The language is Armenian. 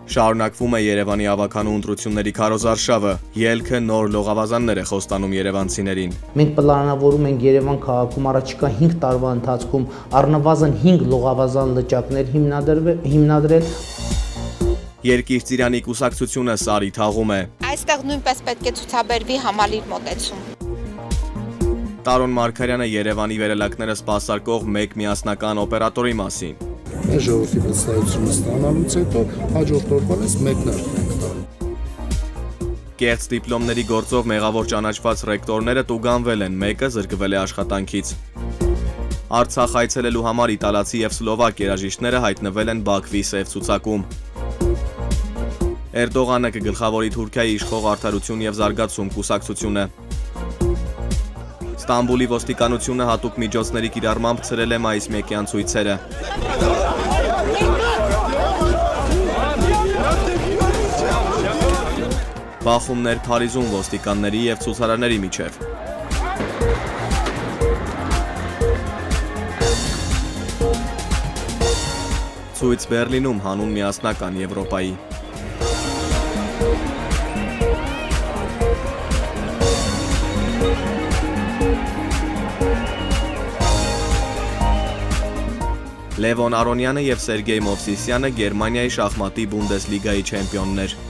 Շարունակվում է Երևանի ավականու ընտրությունների քարոզարշավը, ելքը նոր լողավազաններ է խոստանում երևանցիներին։ Մենք պլանավորում ենք Երևան քաղաքում առաջիկա 5 տարվա ընթացքում առնվազն 5 լողավազան լճակներ հիմնադրել։ Երկիր ծիրանի կուսակցությունը սարի թաղում է։ Այստեղ նույնպես պետք է ցուցաբերվի համալիր մոտեցում։ Տարոն Մարգարյանը Երևանի վերելակները սպասարկող մեկ միասնական օպերատորի մասին։ Մեր ժողովրդի վստահությունը ստանալուց հետո հաջորդ օրվան ես մեկնարկն ենք տալու։ Կեղծ դիպլոմների գործով մեղավոր ճանաչված ռեկտորները տուգանվել են, մեկը զրկվել է աշխատանքից։ Արցախ այցելելու համար իտալացի և սլովակ երաժիշտները հայտնվել են Բաքվի սև ցուցակում։ Էրդողանը կգլխավորի Թուրքիայի իշխող Արդարություն և զարգացում կուսակցությունը։ Ստամբուլի ոստիկանությունը հատուկ միջոցների կիրառմամբ ցրել է մայիսմեկյան ցույցերը։ Բախումներ Փարիզում ոստիկանների և ցուցարարների միջև։ Ցույց Բեռլինում հանուն միասնական Եվրոպայի։ Լևոն Արոնյանը և Սերգեյ Մովսիսյանը Գերմանիայի շախմատի Բունդեսլիգայի չեմպիոններ։